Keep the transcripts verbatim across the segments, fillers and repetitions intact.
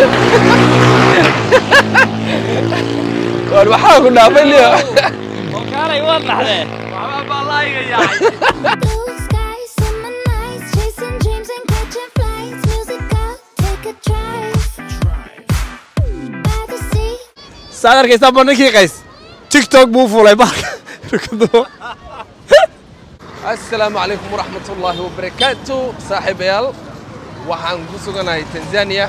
والوحاة كنا عمليا وكان يوضح له وعمام الله يقيا سادر كيسا بنكي قيس تيك توك بوفو لاي بارك السلام عليكم ورحمة الله وبركاته صاحبيال waxaan ku suganahay Tanzania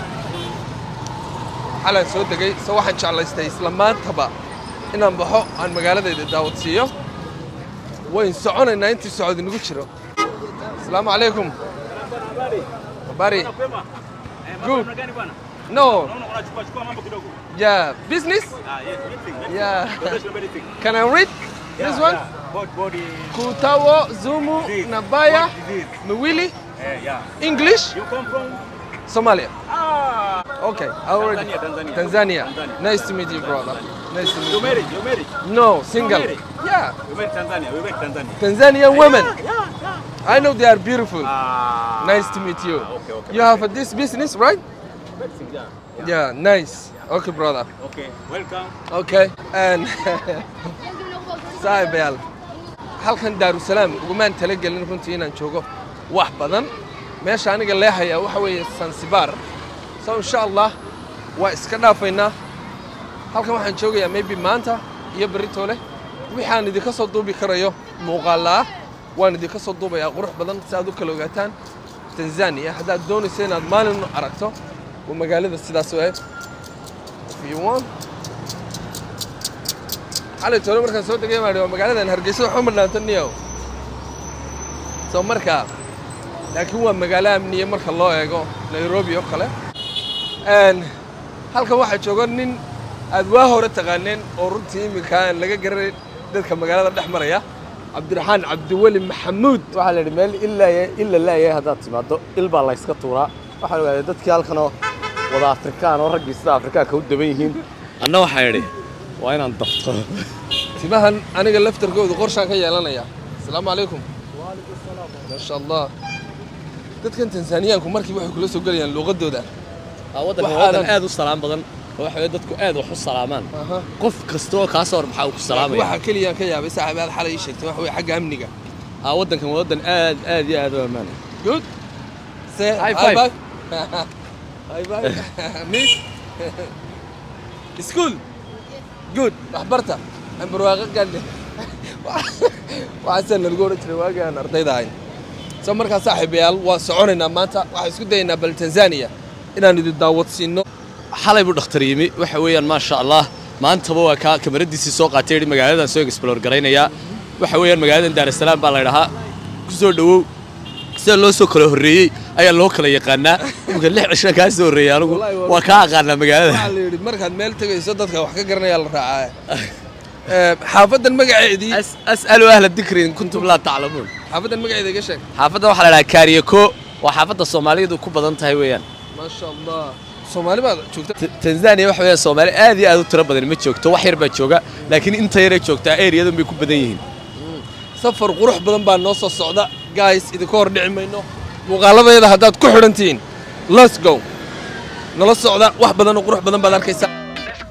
xalan soo dagay soo waxaan jeclaystay isla maantaba inaan baxo aan magaaladayda daawadsiiyo wayn soconaynaa intii socod inagu jiro Assalamu alaykum habari good no yeah business yeah can I read this one Kutawo Zumu Nabaya Mwili Yeah. English? You come from Somalia. Ah. Okay. I already Tanzania. Tanzania. Tanzania. Tanzania. Nice to meet you, brother. Nice to meet you. You married? You married? No, single. married? Yeah. You married Tanzania. We married Tanzania. Tanzanian women. Yeah, yeah. I know they are beautiful. Ah. Nice to meet you. Okay, okay. You have a, this business, right? Yeah. Yeah. Yeah. Nice. Okay, brother. Okay. Welcome. Okay. And Saib Yal. Halkan Darussalam ugumaan talagelin runtii inaan joogo wax badan meesha aniga leeyahay waxa weeye Zanzibar so insha Allah waa iska dhaafaynaa halkan waxaan joogayaa maybe maanta iyo berito leh waxaan idin ka soo duubi karayo muuqaala waan idin ka soo duubayaa qurux badan si aad u kala ogaataan Tanzania hadaad doonayso inaad maalin aragto oo magaalada sidaas oo ah if you want على تقول مركز صوت جاي ماريو مقالة إن هرجسوا حمرنا تنيو سو مركز لكن هو مقالة مني مركز الله يجو نيروبي وكله إن هل كواحد شغلنين أدواه ورتغنين أورتي مكان لقى جري ذلك مقالة الأحمر يا عبد الرحمن عبد الولي محمود وحال المال إلا ي... إلا لا يا هذا تسمعته إلبا الله يسكتورا وحال ذلك هل كانوا وضع أفريقيا ورجع سد أفريقيا كود بينهم أنا وحيري وين الضغط تباهن أنا قلفت رجود قرشة كي يلانا يا السلام عليكم وعليكم السلام ما شاء الله تذكر تنزانيا كم مركب واحد كله سوقي يعني لغة دودا وضع وضع آدو السلام بدن واحد دتكو آدو حس سلامان قف كستو كاسور محاوك السلام واحد كل يا كيا بس على هذا الحالة يشك واحد حق أمنية اه وضع كم وضع آد آد يا آدو أمان good say high five high five ميت school good أخبرته أنا برواقة قال لي وعسل نقول رواقة أنا أرضي داين سمر كان صاحب يال وسعورنا مانتا وحسكت دينا بالتنزانيا إن أنا داوت سينو حلي بدختر يمي وحويا ما شاء الله ما أنت بوا كا كمردي سوق عتيري مقالة سوق إكسبلور قرينا يا وحويا مقالة دار السلام بالله كسر دو كسر لو سوق له الري أي الله كله يقنا وقال لي عشان كاسو الري أنا وكا قنا مقالة مركز ميل تجي صدق وحكي قرنا يلا رعاية حافظ المقعدي أس أسألوا أهل الذكر إن كنتم لا تعلمون حافظ المقعدي إيش حافظ واحد على كاريكو وحافظ الصومالي دو كوبا دنت هايويان ما شاء الله الصومالي بعد شفت تنزانيا وحوي الصومالي هذه هذا تربى اللي متشوكته وحير بتشوكه لكن أنت يريك شوكته أي رياضة بيكون بديهين سفر قروح بدن بان نص السعودة جايز إذا كور نعم إنه مغالبة إذا هدات كحرنتين let's go نلا السعودة واحد بدن وقروح بدن بدن كيسا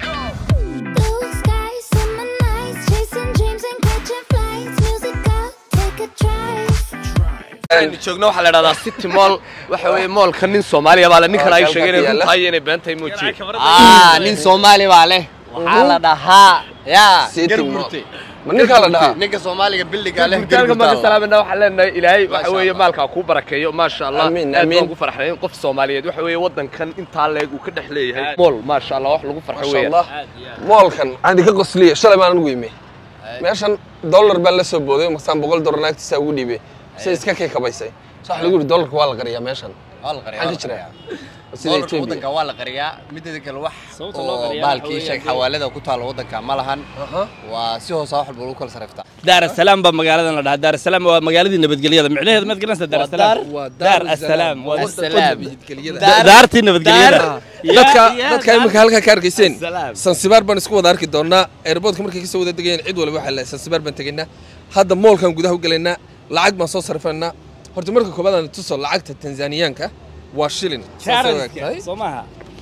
joogno waxa la yiraahdaa city mall waxa weey mall kan nin Soomaaliya baa la nin kale ay sheegeen inuu tahay inay beentay muuji ah nin Soomaali baa leh waxa la dhahaa ya garburti nin kale dhahaa ninka Soomaaliga billiga leh garburti ma salaamna waxa leenahay ilaahay waxa weey maalka ku barakeeyo ma sha Allah aad ugu farxeen qof Soomaaliyeed waxa weey wadankan inta leeg uu ka dhaxleeyahay mall ma sha Allah wax lagu farxo weey mallkan aad ka qosliye shalay baan ugu yimid meeshan dollar baa la soo booday marsan boqol dollar naagtiisa ugu dhiibay سيسكا كيكا بايسي صح اللي يقول دولار كوالا قرية ماشان والله قرية دولار ودنك والا قرية مدة الوح بالكي شيء حوالده وكتها الودنك مالهن وسيه صاحب البلوك الصرفتها دار السلام بمقالة دار السلام ومقالة نبتقلية معناها ما تقولنا دار السلام دار السلام والسلام دارتي نبتقلية dadka dadka imika halka ka arkayseen Zanzibar baan isku wada arki doonaa airport markii ka soo wada degayeen cid walba waxa la Zanzibar baan tageynaa hadda moolkan gudaha u galeynaa lacag ma soo sarfana horta marka koobaad aan tuso lacagta Tanzaniyaanka waa shilin Somaha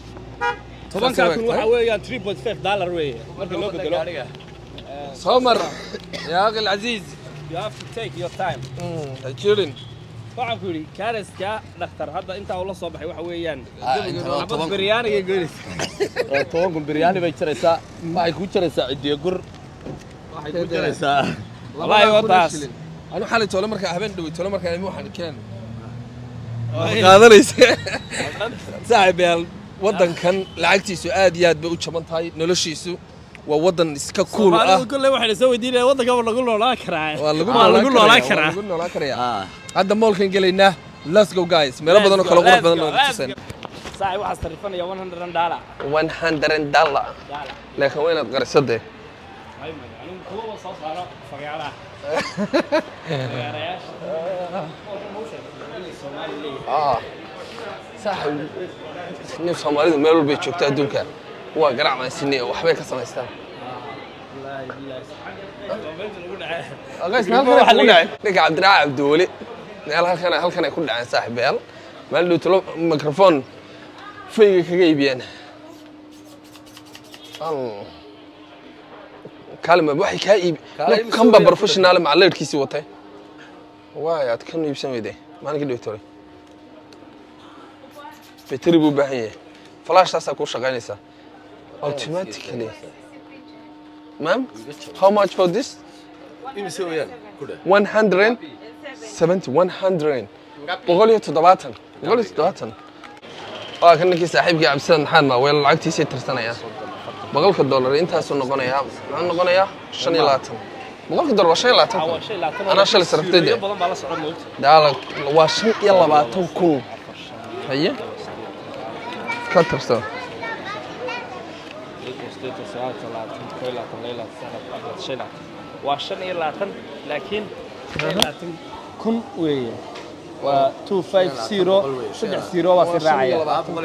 toban ka kun waxa weeyaan three point five dollar weeye marka loo bedelo سمر يا اخي العزيز you have to take your time اجرين waxaan ku yiri kariska dhakhtar hadda inta uu la soo baxay waxa weeyaan toban biryani iyo goolis toban kun biryani bay jiraysaa waxay ku jiraysaa cidiyo gur waxay ku jiraysaa wallahi wataas anu xalay toole marka habeen dhaway toole marka ay waxaan keen qaadanaysa saaxiibyaal wadankan lacagtiisu aad iyo aad bay u jaban tahay noloshiisu waa wadan iska cool ah kullee waxay soo weydiinayaan wadanka lagu noolaan karaa waa lagu noolaan karaa lagu noolaan karaa hadda moolkan galeynaa let's go guys meelo badan oo kala qurux badan oo tusan saaxiib waxa sarifanayaa one hundred dollar one hundred dollar laakiin waa inaad qarisade ay ma anigu kuwa soo saaro fagaaraha ah saaxiib nin Soomaalidu meel walba joogta adduunka waa garaac ma sinay waxbay ka samaystaan agaasna halkan waxa laga dhigay Cabdiraac Abduwali meel halkan halkan ay ku dhaceen saaxiibayaal meel dhow talo microphone fayga kaga iibiyeen al kalma waxay ka iib kan ba professional macalleedkiisi watay waay aad kan iibsamayday maalinka dhow talo battery buu baahan yahay flash taas ku shaqaynaysa automatically ma'am how much for this one hundred seventy one hundred boqol iyo toddobaatan boqol iyo toddobaatan waa kan ninkii saaxiibkii cabsan maxaad ma weel lacagtiisa tirsanaya boqolka dollar intaas uu noqonaya maxaa noqonaya shan iyo labaatan boqolka dollar waa shan iyo labaatan ana shal sarftay badan baa la socon moogta daal waa shan iyo labaatan kun haye ka tirsan waa shan iyo labaatan laakiin labaatan kun weeye waa two five zero saddex zero waa si raacaya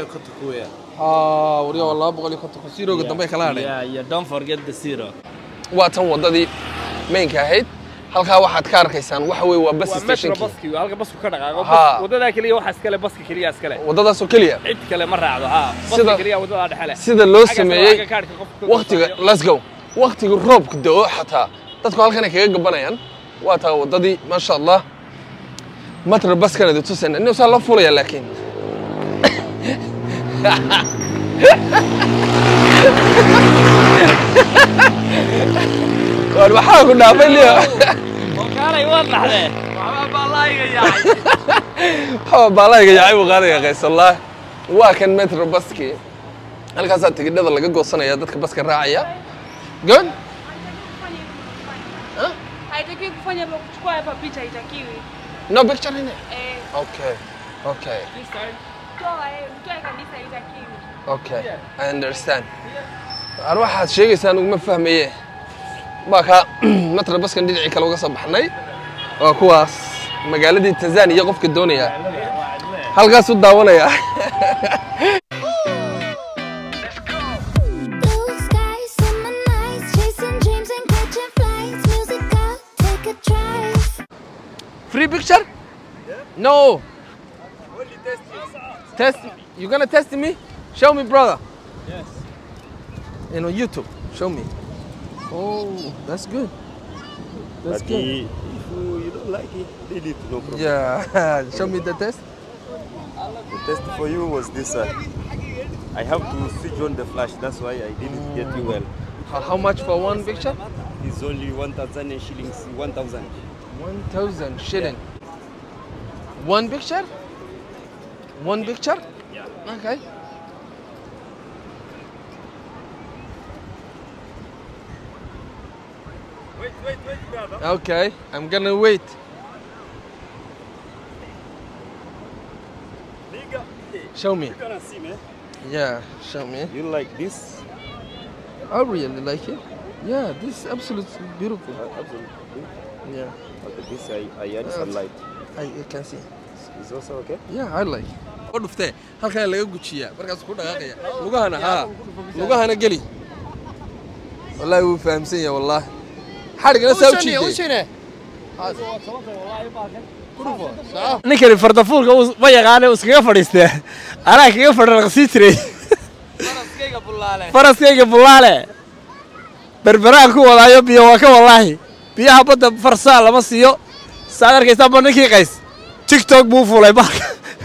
haa wariyo laba boqol iyo konton zero ga dambe kala hadhay yeah yeah don't forget the zero waa tan wadadii mainka ahayd halka waxaad ka arkaysaan waxa weey waa bus station baski halka basku ka dhaqaaqo wadada kaliya waxa iskale baski kaliya iskale wadadaas oo kaliya cid kale ma raacdo ha baski kaliya wadada dhaxale sida loo sameeyay waqtiga let's go waqtiga roobka da'o xataa dadku halkan ay kaga gabanayaan waa taa wadadii ma sha Allah matra baskana dadku tusan inuu saa la fulaya laakiin war waxa ku dhaafay liyo وكاني واضح له وحبا بالله يجاي حبا بالله يجاي وقالي يا قيس الله وكان متر بسكي halkaas aad tigidhada laga goosanaya dadka baska raacaya good ah haitakiwi kufanya kuchukua hapa picha haitakiwi no picture in it eh okay okay toa eh mtoe kabisa haitakiwi okay I understand ar waxaad sheegaysaan uguma fahmaye baka matra baskan dhinaci kale uga soo baxnay waa kuwaas magaaladii Tanzania qofka doonaya halkaas u daawanaya free picture yeah. No Only test you. Test you gonna test me show me brother Yes you know YouTube show me oh that's good that's but good he, if you, you don't like it delete no problem yeah show me the test the test for you was this one I have to switch on the flash that's why I didn't mm. get you well how, how much for one picture it's only one thousand shillings one thousand one thousand shilling yeah. One picture one picture yeah okay wait wait wait brother okay I'm gonna wait Nigga, show me you gonna see me yeah show me you like this I really like it yeah this is absolutely beautiful uh, absolutely yeah okay this I, I add some light I, I can see is also okay yeah I like oo dhuftay halka laga gujiyaa markaas ku dhaqaaqaya lugahana ha lugahana gali wallahi wuu fahamsan yahay wallahi xarigana sawjiide oo shine ninkani fardafuulka ma yaqaan iskaga fadhiistay anaa kaga fadhiistay jiray faraskayga bulaale berberaan ku wadaayo biyo waa ka wallaahi biyaha badda farsaa lama siiyo saad arkaysaa ba ninkii qays tiktok buu fulay baalka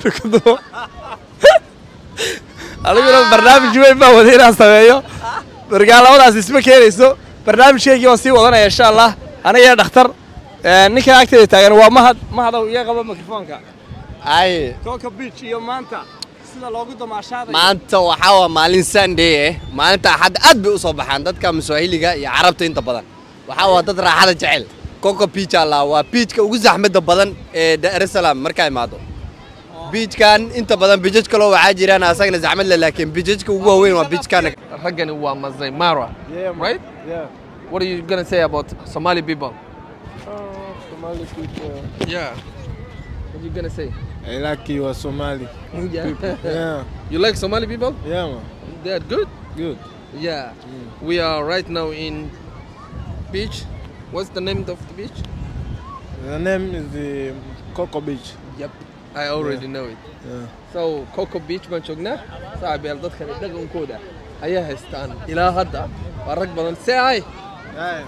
aniguna barnaamij weyn baa waday inaan sameeyo markaa labadaas isma keenayso barnaamijkaygii waan sii wadanaya insha allah aniga dhakhtar ninkan agteeda taagan waa mahad mahadow iga qaba mikrofoonka ay Coco Beach iyo maanta sida loogu damaashaaday maanta waxaa waa maalin Sunday eh maalinta axad aad bay u soo baxaan dadka Soomaaliga iyo Carabta inta badan waxaa waa dad raaxada jecel Coco Beach alla waa beachka ugu zaxmada badan ee Dar es Salaam markay imaado beachkan inta badan beach kale waxaa jiraan asagna zaxmad leh laakiin beachka ugu weyn waa beachkan raggani waa Masai Mara right yeah what are you going to say about Somali people Somali people. yeah what are you going to say I like you, are Somali. yeah. Yeah, You like Somali people? yeah, man. They are good? Good. Yeah. We are right now in beach. What's the name of the beach? The name is the Coco Beach. Yep. I already know it. Yeah. So Coco Beach baan joognaa saaxiib dadkan dhaqankooda ayaa haystaan ilaa hadda waa rag badan say hi Yeah.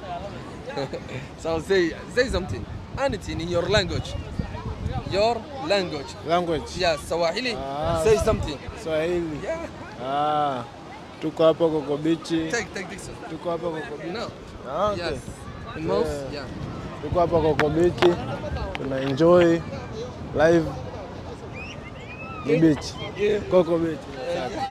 so say say something anything in your language your language Language. yeah Swahili Ah. say something Swahili. yeah Ah. Tuko hapa Coco Beach. take take this Tuko hapa Coco Beach. no Ah, okay. yes in most Yeah. yeah Tuko hapa Coco Beach. Tuna enjoy live the beach. Coco Beach.